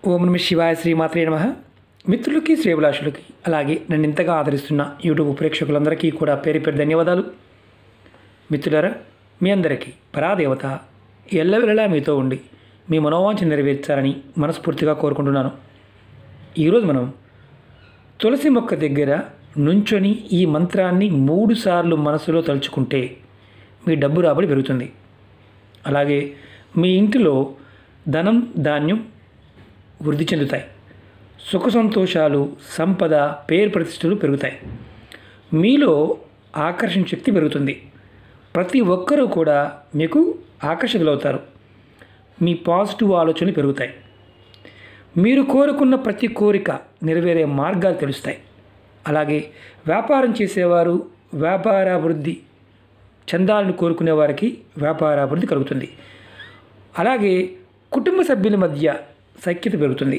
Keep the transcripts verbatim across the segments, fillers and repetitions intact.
ఓం నమ శివాయ శ్రీమాత్రే నమః. మిత్రులకి శ్రేభిలాషులకి అలాగే నన్ను ఇంతగా ఆదరిస్తున్న యూట్యూబ్ ప్రేక్షకులందరికీ కూడా పేరు పేరు ధన్యవాదాలు. మిత్రులారా, మీ అందరికీ పరాదేవత ఎల్లవెల్లలా మీతో ఉండి మీ మనోవాంఛ నెరవేర్చాలని మనస్ఫూర్తిగా కోరుకుంటున్నాను. ఈరోజు మనం తులసి మొక్క దగ్గర నుంచొని ఈ మంత్రాన్ని మూడు సార్లు మనసులో తలుచుకుంటే మీ డబ్బు రాబడి పెరుగుతుంది. అలాగే మీ ఇంటిలో ధనం ధాన్యం వృద్ధి చెందుతాయి. సుఖ సంతోషాలు, సంపద, పేరు ప్రతిష్టలు పెరుగుతాయి. మీలో ఆకర్షణ శక్తి పెరుగుతుంది. ప్రతి ఒక్కరూ కూడా మీకు ఆకర్షితులవుతారు. మీ పాజిటివ్ ఆలోచనలు పెరుగుతాయి. మీరు కోరుకున్న ప్రతి కోరిక నెరవేరే మార్గాలు తెలుస్తాయి. అలాగే వ్యాపారం చేసేవారు వ్యాపారాభివృద్ధి చందాలను కోరుకునే వారికి వ్యాపారాభివృద్ధి కలుగుతుంది. అలాగే కుటుంబ సభ్యుల మధ్య సఖ్యత పెరుగుతుంది.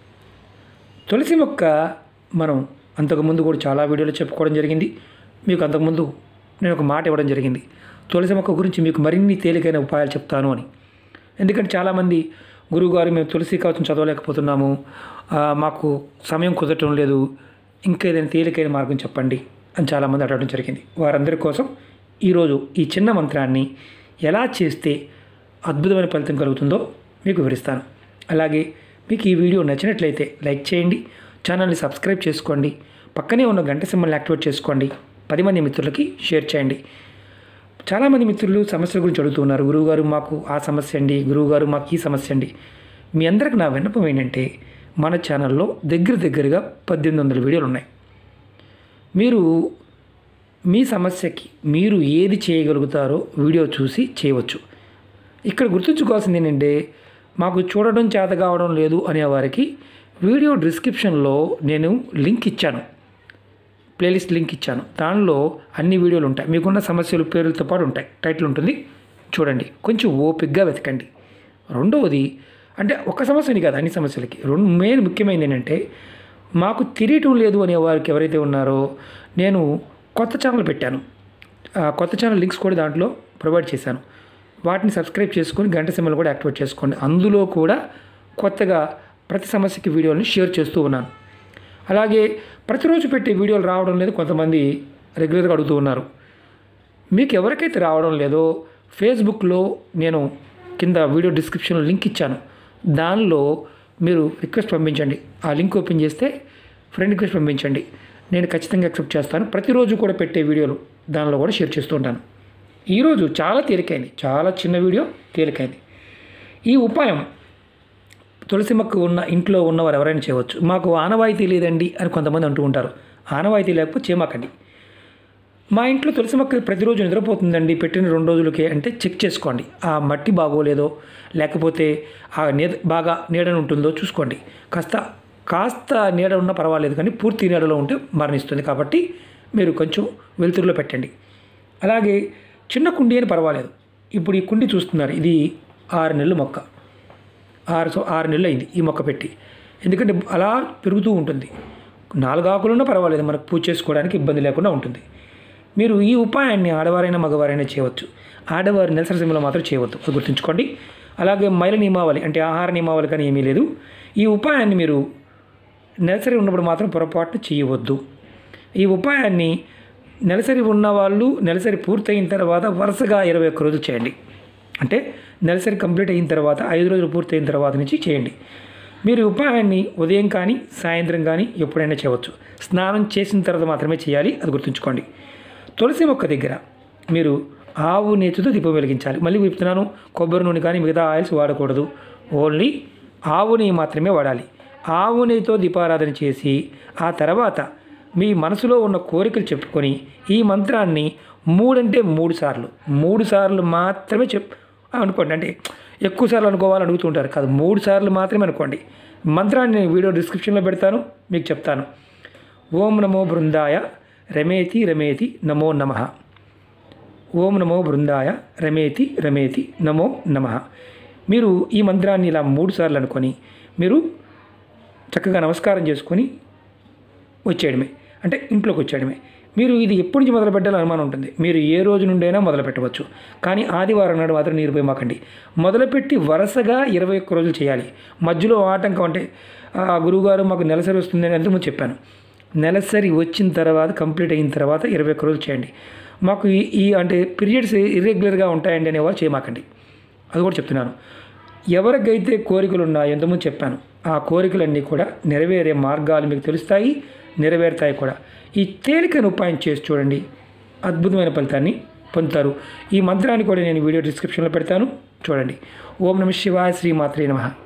తులసి మొక్క మనం అంతకుముందు కూడా చాలా వీడియోలు చెప్పుకోవడం జరిగింది. మీకు అంతకుముందు నేను ఒక మాట ఇవ్వడం జరిగింది, తులసి మొక్క గురించి మీకు మరిన్ని తేలికైన ఉపాయాలు చెప్తాను అని. ఎందుకంటే చాలామంది గురువుగారు మేము తులసి కవచం చదవలేకపోతున్నాము, మాకు సమయం కుదరటం లేదు, ఇంకా ఏదైనా తేలికైన మార్గం చెప్పండి అని చాలామంది అడగడం జరిగింది. వారందరి కోసం ఈరోజు ఈ చిన్న మంత్రాన్ని ఎలా చేస్తే అద్భుతమైన ఫలితం కలుగుతుందో మీకు వివరిస్తాను. అలాగే మీకు ఈ వీడియో నచ్చినట్లయితే లైక్ చేయండి, ఛానల్ని సబ్స్క్రైబ్ చేసుకోండి, పక్కనే ఉన్న గంట సింబల్ని యాక్టివేట్ చేసుకోండి, పది మంది మిత్రులకి షేర్ చేయండి. చాలామంది మిత్రులు సమస్యల గురించి అడుగుతున్నారు, గురువుగారు మాకు ఆ సమస్య అండి, గురువుగారు మాకు ఈ సమస్య అండి. మీ అందరికి నా విన్నపం ఏంటంటే మన ఛానల్లో దగ్గర దగ్గరగా పద్దెనిమిది వందల వీడియోలు ఉన్నాయి. మీరు మీ సమస్యకి మీరు ఏది చేయగలుగుతారో వీడియో చూసి చేయవచ్చు. ఇక్కడ గుర్తుంచుకోవాల్సింది ఏంటంటే మాకు చూడడం చేత కావడం లేదు అనేవారికి వీడియో డిస్క్రిప్షన్లో నేను లింక్ ఇచ్చాను, ప్లేలిస్ట్ లింక్ ఇచ్చాను. దానిలో అన్ని వీడియోలు ఉంటాయి, మీకున్న సమస్యలు పేర్లతో పాటు ఉంటాయి, టైటిల్ ఉంటుంది, చూడండి. కొంచెం ఓపికగా వెతకండి. రెండవది అంటే ఒక సమస్యని కాదు, అన్ని సమస్యలకి రెండు మెయిన్ ముఖ్యమైనది ఏంటంటే మాకు తెలియటం లేదు అనే వారికి ఎవరైతే ఉన్నారో నేను కొత్త ఛానల్ పెట్టాను. కొత్త ఛానల్ లింక్స్ కూడా దాంట్లో ప్రొవైడ్ చేశాను. వాటిని సబ్స్క్రైబ్ చేసుకొని గంట సింబల్ కూడా యాక్టివేట్ చేసుకోండి. అందులో కూడా కొత్తగా ప్రతి సమస్యకి వీడియోలను షేర్ చేస్తూ ఉన్నాను. అలాగే ప్రతిరోజు పెట్టే వీడియోలు రావడం లేదు, కొంతమంది రెగ్యులర్గా అడుగుతూ ఉన్నారు. మీకు ఎవరికైతే రావడం లేదో ఫేస్బుక్లో నేను కింద వీడియో డిస్క్రిప్షన్లో లింక్ ఇచ్చాను, దానిలో మీరు రిక్వెస్ట్ పంపించండి. ఆ లింక్ ఓపెన్ చేస్తే ఫ్రెండ్ రిక్వెస్ట్ పంపించండి, నేను ఖచ్చితంగా యాక్సెప్ట్ చేస్తాను. ప్రతిరోజు కూడా పెట్టే వీడియోలు దానిలో కూడా షేర్ చేస్తూ ఉంటాను. ఈరోజు చాలా తేలికైంది, చాలా చిన్న వీడియో, తేలికైంది. ఈ ఉపాయం తులసి మొక్క ఉన్న ఇంట్లో ఉన్నవారు ఎవరైనా చేయవచ్చు. మాకు ఆనవాయితీ లేదండి అని కొంతమంది అంటూ ఉంటారు. ఆనవాయితీ లేకపోతే చేయమాకండి. మా ఇంట్లో తులసి మొక్క ప్రతిరోజు నిద్రపోతుందండి పెట్టిన రెండు రోజులకే అంటే చెక్ చేసుకోండి. ఆ మట్టి బాగోలేదో లేకపోతే ఆ నీడ బాగా నీడను ఉంటుందో చూసుకోండి. కాస్త కాస్త నీడ ఉన్నా పర్వాలేదు, కానీ పూర్తి నీడలో ఉంటే మరణిస్తుంది. కాబట్టి మీరు కొంచెం వెలుతురులో పెట్టండి. అలాగే చిన్న కుండీ అని పర్వాలేదు. ఇప్పుడు ఈ కుండీ చూస్తున్నారు, ఇది ఆరు నెలల మొక్క, ఆరు సో ఆరు నెలలు అయింది ఈ మొక్క పెట్టి. ఎందుకంటే అలా పెరుగుతూ ఉంటుంది. నాలుగు ఆకులున్నా పర్వాలేదు, మనకు పూజ చేసుకోవడానికి ఇబ్బంది లేకుండా ఉంటుంది. మీరు ఈ ఉపాయాన్ని ఆడవారైనా మగవారైనా చేయవచ్చు. ఆడవారి నెలసరి సమయంలో మాత్రం చేయవద్దు, అది గుర్తుంచుకోండి. అలాగే మైల నియమావళి అంటే ఆహార నియమావళి కానీ ఏమీ లేదు. ఈ ఉపాయాన్ని మీరు నెలసరి ఉన్నప్పుడు మాత్రం పొరపాటున చేయవద్దు. ఈ ఉపాయాన్ని నెలసరి ఉన్నవాళ్ళు నెలసరి పూర్తయిన తర్వాత వరుసగా ఇరవై ఒక్క రోజులు చేయండి. అంటే నెలసరి కంప్లీట్ అయిన తర్వాత ఐదు రోజులు పూర్తయిన తర్వాత నుంచి చేయండి. మీరు ఉపాయాన్ని ఉదయం కానీ సాయంత్రం కానీ ఎప్పుడైనా చేయవచ్చు. స్నానం చేసిన తర్వాత మాత్రమే చేయాలి, అది గుర్తుంచుకోండి. తులసి మొక్క దగ్గర మీరు ఆవు నేతితో దీపం వెలిగించాలి. మళ్ళీ చెప్తున్నాను, కొబ్బరి నూనె కానీ మిగతా ఆయిల్స్ వాడకూడదు. ఓన్లీ ఆవు నెయ్యి మాత్రమే వాడాలి. ఆవు నెయ్యితో దీపారాధన చేసి ఆ తర్వాత మీ మనసులో ఉన్న కోరికలు చెప్పుకొని ఈ మంత్రాన్ని మూడంటే మూడు సార్లు మూడు సార్లు మాత్రమే చెప్ అనుకోండి. అంటే ఎక్కువ సార్లు అనుకోవాలని అడుగుతుంటారు, కాదు, మూడు సార్లు మాత్రమే అనుకోండి. మంత్రాన్ని నేను వీడియో డిస్క్రిప్షన్లో పెడతాను, మీకు చెప్తాను. ఓం నమో బృందాయ రమేతి రమేతి నమో నమః. ఓం నమో బృందాయ రమేతి రమేతి నమో నమః. మీరు ఈ మంత్రాన్ని ఇలా మూడు సార్లు అనుకొని మీరు చక్కగా నమస్కారం చేసుకొని వచ్చేయడమే, అంటే ఇంట్లోకి వచ్చేయడమే. మీరు ఇది ఎప్పటి నుంచి మొదలు పెట్టాలో అనుమానం ఉంటుంది. మీరు ఏ రోజు నుండైనా మొదలు పెట్టవచ్చు, కానీ ఆదివారం నాడు మాత్రం నీరు పోయమాకండి. మొదలుపెట్టి వరుసగా ఇరవై ఒక్క రోజులు చేయాలి. మధ్యలో ఆటంకం అంటే గురువుగారు మాకు నెలసరి వస్తుంది అని ఎంతమంది చెప్పాను. నెలసరి వచ్చిన తర్వాత కంప్లీట్ అయిన తర్వాత ఇరవై ఒక్క రోజులు చేయండి. మాకు ఈ ఈ అంటే పీరియడ్స్ ఇర్రెగ్యులర్గా ఉంటాయండి అనేవాళ్ళు చేయమాకండి, అది కూడా చెప్తున్నాను. ఎవరికైతే కోరికలు ఉన్నాయో ఎంతమంది చెప్పాను, ఆ కోరికలన్నీ కూడా నెరవేరే మార్గాలు మీకు తెలుస్తాయి, నెరవేరుతాయి కూడా. ఈ తేలికైన ఉపాయం చేసి చూడండి, అద్భుతమైన ఫలితాన్ని పొందుతారు. ఈ మంత్రాన్ని కూడా నేను వీడియో డిస్క్రిప్షన్లో పెడతాను, చూడండి. ఓం నమః శివాయ, శ్రీమాత్రే నమః.